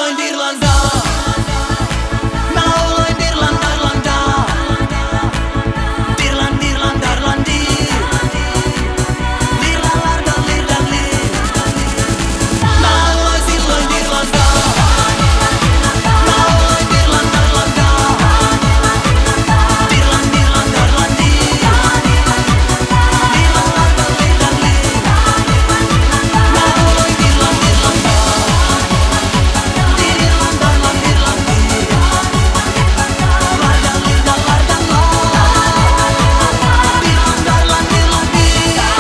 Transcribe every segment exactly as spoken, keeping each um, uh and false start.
lauloin Irlandaa. Mä lauloin Irlanda, Irlandaa. Irland, Irland, Irlandi. Lirlalarda, lirlalli. Mä lauloin silloin Irlandaa. Mä lauloin Irlanda, Irlandaa. Irland, Irland, Irlandi. Lirlalarda, lirlalli. Mä lauloin Irland, Irlandaa. Irlanda, Irland, Irlandi. Larda, lirda, larda, la. Irlanda, Irland, Irlandi.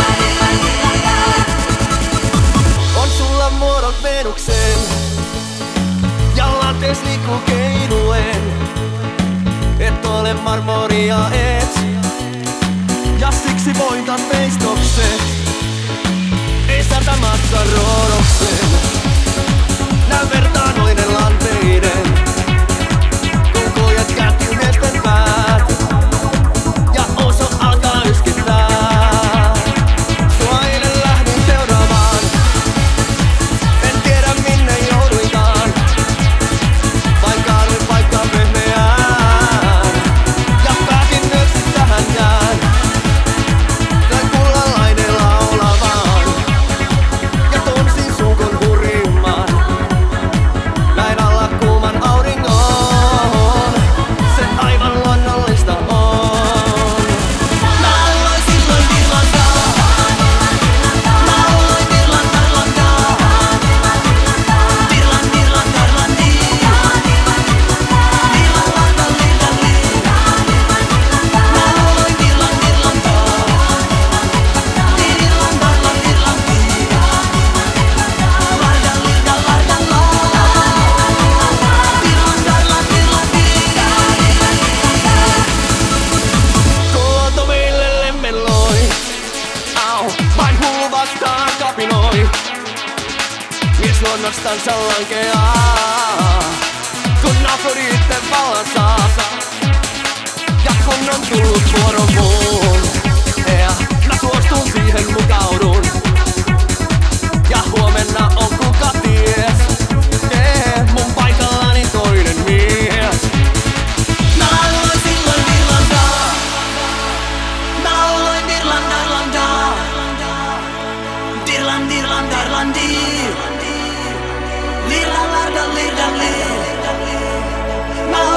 On sulla muodot Venukseen ja lantees liikkuu keinuen. Et ole marmoria et, ja siksi voitan veistoksen. Ei särtä massa roodoksen. Näy vertaanoinen lanteiden, kun kuljet kääntyy miesten päät. Ja oso alkaa yskittää. Sua eilen lähdin seuraamaan. En tiedä minne jouduinkaan. Vain kaaduin paikkaan pehmeään. Ja päätin myös sit tähän jään. Näin kullalainen laulavaan. Ja tunsin suukon hurimman. Näin alla kuuman auringon. Se aivan luonnollista on. Mä lauloin silloin Irlandaa. Mä lauloin Irlanda, Irlandaa. Irland, Irland, Irlandi. Lirlalarda, lirlalli. Mä lauloin Irland, Irlandaa. Irlanda, Irland, Irlandi. Larda, lirda, larda, la. Irlanda, Irland, Irlandi. Kun luonto meille lemmelloi, au, vain hullu vastaan kapinoi. Mies luonnostansa lankeaa, kun Afrodite vallan saa. Ja kun on tullut vuoro muun, ja mä suostun siihen mukaudun. Ja huomenna on kuka ties, yeah, mun paikallani toinen mies. Mä lauloin silloin Irlandaa. Mä lauloin Irlanda, Irlandaa. Irland, Irland, Irlandi. Lirlalarda, lirlalli. Mä